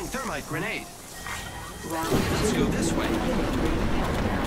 Throwing thermite grenade. Round Let's go this way.